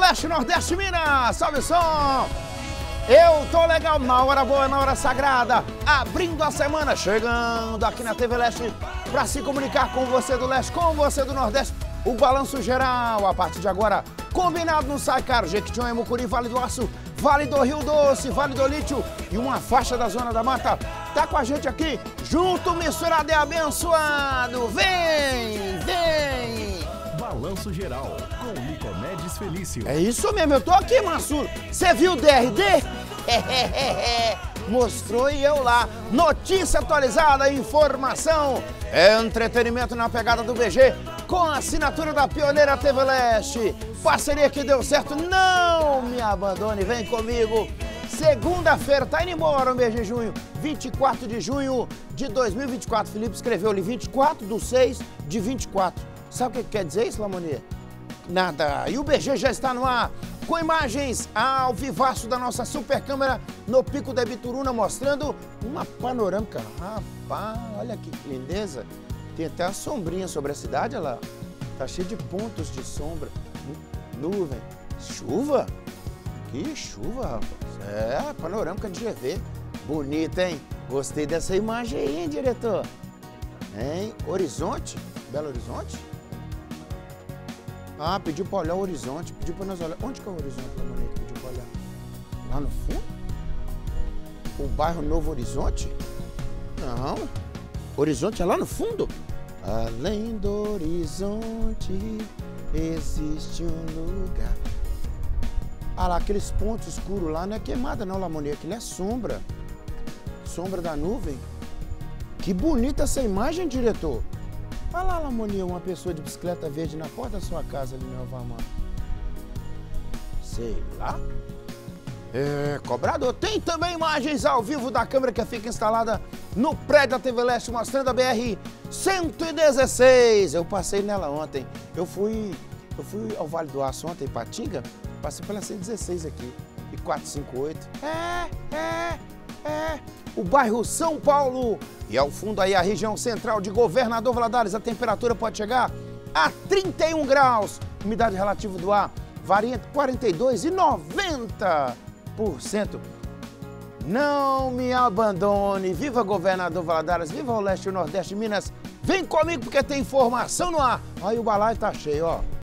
Leste, Nordeste, Minas, salve som! Eu tô legal na hora boa, na hora sagrada, abrindo a semana, chegando aqui na TV Leste para se comunicar com você do Leste, com você do Nordeste. O balanço geral, a partir de agora, combinado não sai caro. Jequitinhonha, Mucuri, Vale do Aço, Vale do Rio Doce, Vale do Lítio e uma faixa da Zona da Mata. Tá com a gente aqui, junto, misturado e abençoado. Vem, vem! Balanço Geral, com Nicomedes Felício. É isso mesmo, eu tô aqui, Mansur. Você viu o DRD? Mostrou e eu lá. Notícia atualizada, informação, entretenimento na pegada do BG, com a assinatura da pioneira TV Leste. Parceria que deu certo, não me abandone, vem comigo. Segunda-feira, tá indo embora o mês de junho, 24 de junho de 2024. Felipe escreveu ali 24/6/24. Sabe o que quer dizer isso, Lamonia? Nada. E o BG já está no ar, com imagens ao vivaço da nossa super câmera no Pico da Ibituruna, mostrando uma panorâmica. Rapaz, olha que lindeza. Tem até a sombrinha sobre a cidade, olha lá. Tá cheio de pontos de sombra. Nuvem. Chuva? Que chuva, rapaz. É, panorâmica de GV. Bonita, hein? Gostei dessa imagem aí, hein, diretor? Hein? Horizonte? Belo Horizonte? Ah, pediu pra olhar o horizonte, pediu pra nós olhar. Onde que é o horizonte, Lamonete, que pediu pra olhar? Lá no fundo? O bairro Novo Horizonte? Não. Horizonte é lá no fundo? Além do horizonte existe um lugar. Ah lá, aqueles pontos escuros lá não é queimada não, Lamonete, aquilo é sombra. Sombra da nuvem. Que bonita essa imagem, diretor. Olha lá, Lamonia, uma pessoa de bicicleta verde na porta da sua casa ali no Alvamar. Sei lá. É, cobrador. Tem também imagens ao vivo da câmera que fica instalada no prédio da TV Leste, mostrando a BR-116. Eu passei nela ontem. Eu fui ao Vale do Aço ontem, Patinga, passei pela 116 aqui. E 458. O bairro São Paulo. E ao fundo aí a região central de Governador Valadares, a temperatura pode chegar a 31 graus. Umidade relativa do ar varia entre 42% e 90%. Não me abandone. Viva Governador Valadares, viva o Leste e o Nordeste de Minas. Vem comigo porque tem informação no ar. Aí o balaio tá cheio, ó.